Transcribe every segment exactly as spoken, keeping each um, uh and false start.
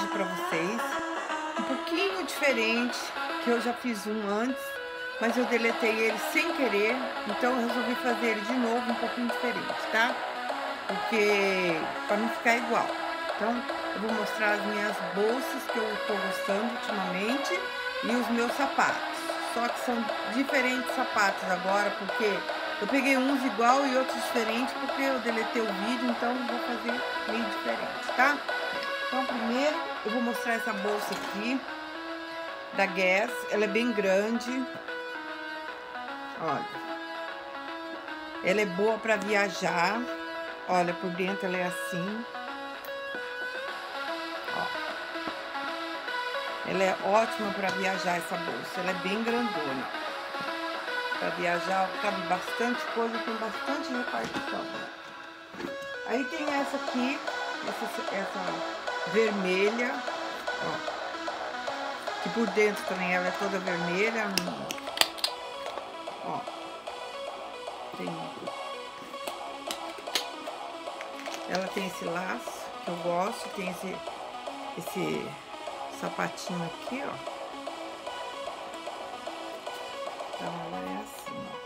vídeo pra vocês, um pouquinho diferente, que eu já fiz um antes, mas eu deletei ele sem querer, então eu resolvi fazer ele de novo um pouquinho diferente, tá? Porque, para não ficar igual. Então, eu vou mostrar as minhas bolsas que eu tô gostando ultimamente e os meus sapatos. Só que são diferentes sapatos agora, porque eu peguei uns igual e outros diferentes, porque eu deletei o vídeo, então eu vou fazer meio diferente, tá? Então, primeiro, eu vou mostrar essa bolsa aqui, da Guess. Ela é bem grande. Olha. Ela é boa para viajar. Olha, por dentro ela é assim. Ó. Ela é ótima para viajar, essa bolsa. Ela é bem grandona. Para viajar, cabe bastante coisa, tem bastante repartição. Aí tem essa aqui, essa, essa vermelha, ó. Que por dentro também ela é toda vermelha. Ó. Tem. Ela tem esse laço que eu gosto, tem esse, esse sapatinho aqui, ó. Então ela é assim, ó.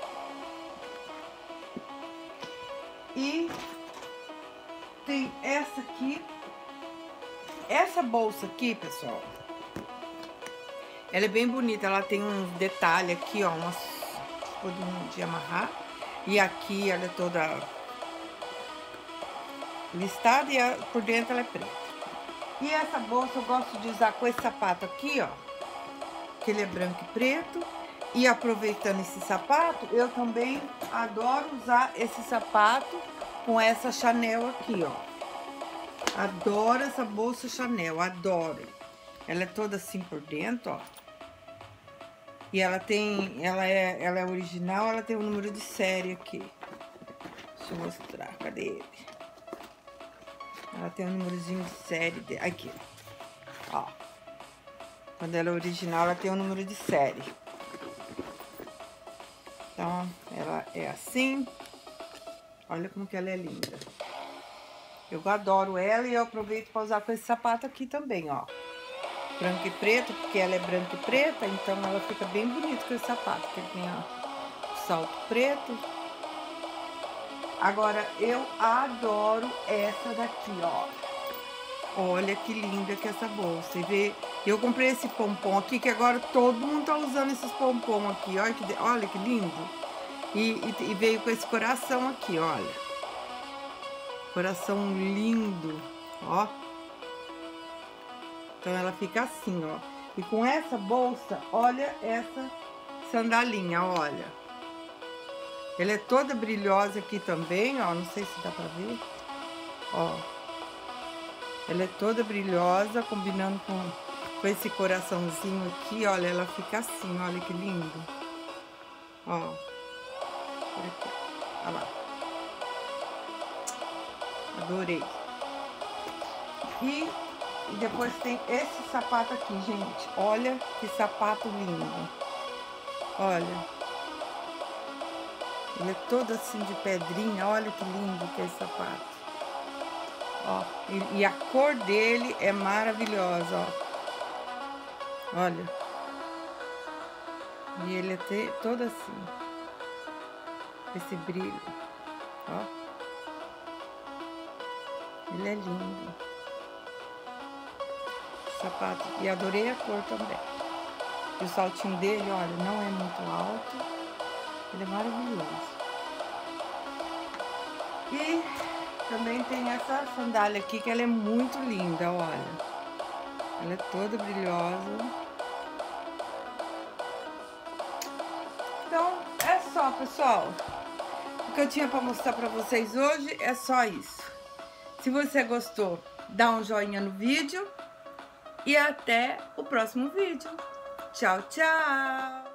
E tem essa aqui. Essa bolsa aqui, pessoal, ela é bem bonita, ela tem uns detalhes aqui, ó, umas de amarrar. E aqui ela é toda listada e a, por dentro ela é preta. E essa bolsa eu gosto de usar com esse sapato aqui, ó, que ele é branco e preto. E aproveitando esse sapato, eu também adoro usar esse sapato com essa Chanel aqui, ó. Adoro essa bolsa Chanel, adoro. Ela é toda assim por dentro, ó. E ela tem, ela é, ela é original, ela tem um número de série aqui. Deixa eu mostrar, cadê ele? Ela tem um númerozinho de série dele, aqui, ó. Quando ela é original, ela tem um número de série. Então, ela é assim. Olha como que ela é linda. Eu adoro ela e eu aproveito para usar com esse sapato aqui também, ó. Branco e preto, porque ela é branca e preta, então ela fica bem bonita com esse sapato, porque ele tem ó, o salto preto. Agora, eu adoro essa daqui, ó. Olha que linda que é essa bolsa. E vê, eu comprei esse pompom aqui, que agora todo mundo tá usando esses pompom aqui. Olha que, olha que lindo. E, e, e veio com esse coração aqui, olha. Coração lindo, ó. Então, ela fica assim, ó. E com essa bolsa, olha essa sandalinha, olha. Ela é toda brilhosa aqui também, ó. Não sei se dá pra ver. Ó. Ela é toda brilhosa, combinando com, com esse coraçãozinho aqui, olha. Ela fica assim, olha que lindo. Ó. Olha aqui. Olha lá. Adorei. E... E depois tem esse sapato aqui, gente. Olha que sapato lindo. Olha. Ele é todo assim de pedrinha. Olha que lindo que é esse sapato. Ó. E, e a cor dele é maravilhosa, ó. Olha. E ele é te, todo assim. Esse brilho. Ó. Ele é lindo. Sapato, e adorei a cor também. E o saltinho dele, olha, não é muito alto. Ele é maravilhoso. E também tem essa sandália aqui, que ela é muito linda, olha. Ela é toda brilhosa. Então, é só, pessoal. O que eu tinha para mostrar para vocês hoje é só isso. Se você gostou, dá um joinha no vídeo. E até o próximo vídeo. Tchau, tchau!